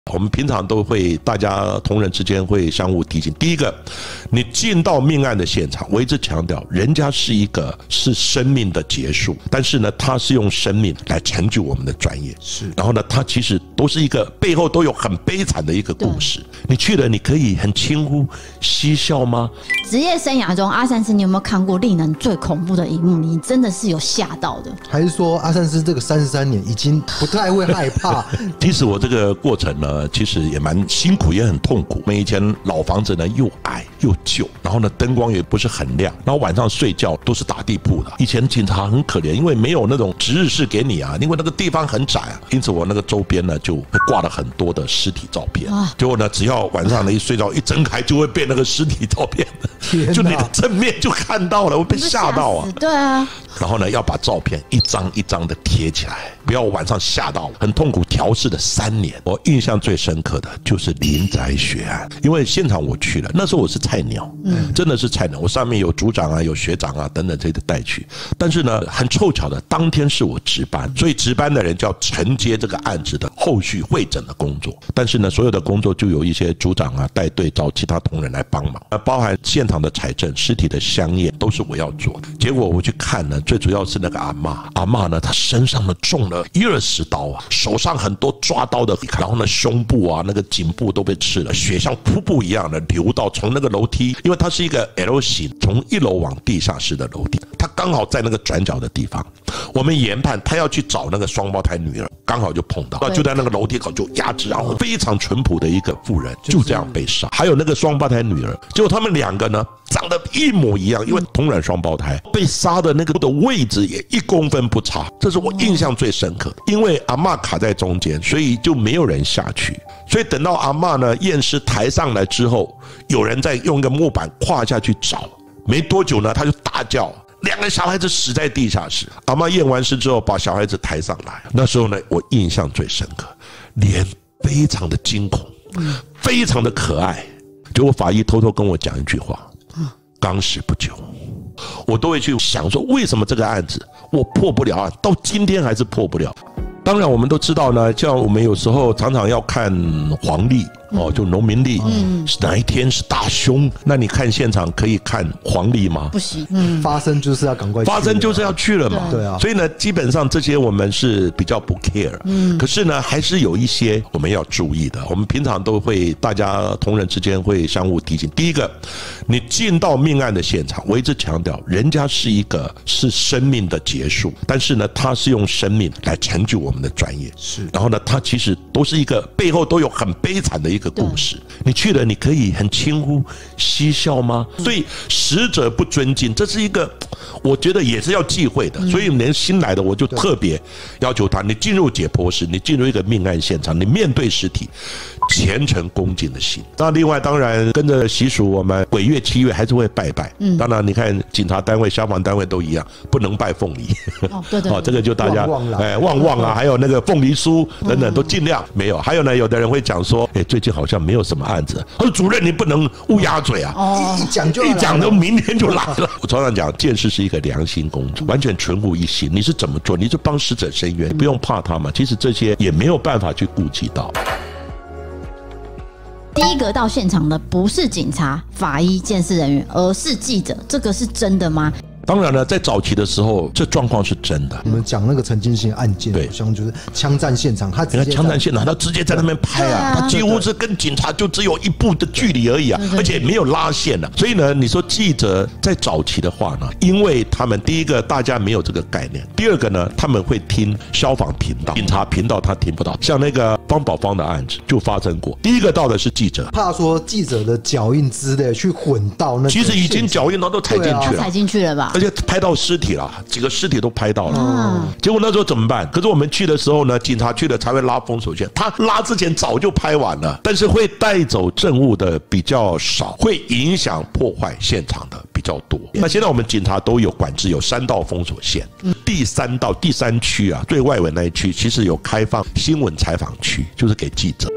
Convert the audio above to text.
我们平常都会，大家同仁之间会相互提醒。第一个，你进到命案的现场，我一直强调，人家是生命的结束，但是呢，他是用生命来成就我们的专业。是，然后呢，他其实都是一个背后都有很悲惨的一个故事。你去了，你可以很轻忽嬉笑吗？ 职业生涯中，阿善师，你有没有看过令人最恐怖的一幕？你真的是有吓到的？ 还是说阿善师这个33年已经不太会害怕？ 其实我这个过程呢，其实也蛮辛苦，也很痛苦。我们以前老房子呢又矮又旧，然后呢灯光也不是很亮，然后晚上睡觉都是打地铺的。以前警察很可怜，因为没有那种值日室给你啊，因为那个地方很窄啊，因此我那个周边呢就会挂了很多的尸体照片。结果呢，只要晚上呢一睡觉一睁开，就会变那个尸体照片的，就你的正面就看到了，我被吓到啊！ 对啊。 然后呢，要把照片一张一张的贴起来，不要晚上吓到，很痛苦。调试了3年，我印象最深刻的就是林宅血案，因为现场我去了，那时候我是菜鸟，真的是菜鸟，我上面有组长啊，有学长啊等等这些带去，但是呢，很凑巧的，当天是我值班，所以值班的人就要承接这个案子的后续会诊的工作，但是呢，所有的工作就有一些组长啊带队找其他同仁来帮忙，包含现场的采证、尸体的相验都是我要做的。结果我去看呢，最主要是那个阿嬷呢，她身上呢中了20刀啊，手上很多抓刀的，然后呢胸部啊那个颈部都被刺了，血像瀑布一样的流到从那个楼梯，因为它是一个 L 型，从1楼往地下室的楼梯，它刚好在那个转角的地方。我们研判他要去找那个双胞胎女儿，刚好就碰到，就在那个楼梯口就压制，然后非常淳朴的一个妇人就这样被杀。还有那个双胞胎女儿，结果他们2个呢长得一模一样，因为同卵双胞胎，被杀的那个的位置也1公分不差，这是我印象最深刻的。因为阿嬷卡在中间，所以就没有人下去，所以等到阿嬷呢验尸抬上来之后，有人在用一个木板跨下去找，没多久呢他就大叫，2个小孩子死在地下室。阿嬷验完尸之后把小孩子抬上来，那时候呢我印象最深刻，脸非常的惊恐，非常的可爱。结果法医偷偷跟我讲一句话，刚死不久。我都会去想说，为什么这个案子我破不了案，到今天还是破不了。当然我们都知道呢，像我们有时候常常要看黄历就农民历，哪一天是大凶，那你看现场可以看黄历吗？ 不行， 发生就是要赶快去， 发生就是要去了嘛。 对啊， 所以呢，基本上这些我们是比较不 care，可是呢，还是有一些我们要注意的。我们平常都会，大家同仁之间会相互提醒。第一个，你进到命案的现场，我一直强调，人家是生命的结束，但是呢，他是用生命来成就我们的专业。是，然后呢，他其实都是一个背后都有很悲惨的一个故事。你去了，你可以很轻忽嬉笑吗？所以死者不尊敬，这是一个我觉得也是要忌讳的。所以连新来的我就特别要求他，你进入解剖室，你进入一个命案现场，你面对尸体，虔诚恭敬的心。那另外当然跟着习俗，我们鬼月7月还是会拜拜。当然你看警察单位、消防单位都一样，不能拜凤梨。这个就大家旺啊，还有那个凤梨酥等等都尽量没有。还有呢，有的人会讲说，最近好像没有什么案子。他说主任你不能乌鸦嘴啊， 一讲就明天就来了。我常常讲，鉴识是一个良心工作，完全纯乎一心。你是怎么做？你是帮死者伸冤，你不用怕他嘛。其实这些也没有办法去顾及到。 第一个到现场的不是警察、法医、鉴识人员，而是记者，这个是真的吗？ 当然了，在早期的时候，这状况是真的。 你们讲那个陈金星案件，好像就是枪战现场，他直接枪战现场，他直接在那边拍啊，他几乎是跟警察就只有1步的距离而已啊，而且没有拉线啊。所以呢，你说记者在早期的话呢，因为他们第一个大家没有这个概念，第二个呢，他们会听消防频道、警察频道，他听不到。像那个方宝芳的案子就发生过，第一个到的是记者， 怕说记者的脚印之类去混到那， 其实已经脚印都踩进去了， 踩进去了吧？ 而且拍到尸体了，几个尸体都拍到了。结果那时候怎么办？可是我们去的时候呢，警察去了才会拉封锁线，他拉之前早就拍完了，但是会带走证物的比较少，会影响破坏现场的比较多。那现在我们警察都有管制，有3道封锁线，第3道第3区啊，最外围那一区其实有开放新闻采访区，就是给记者。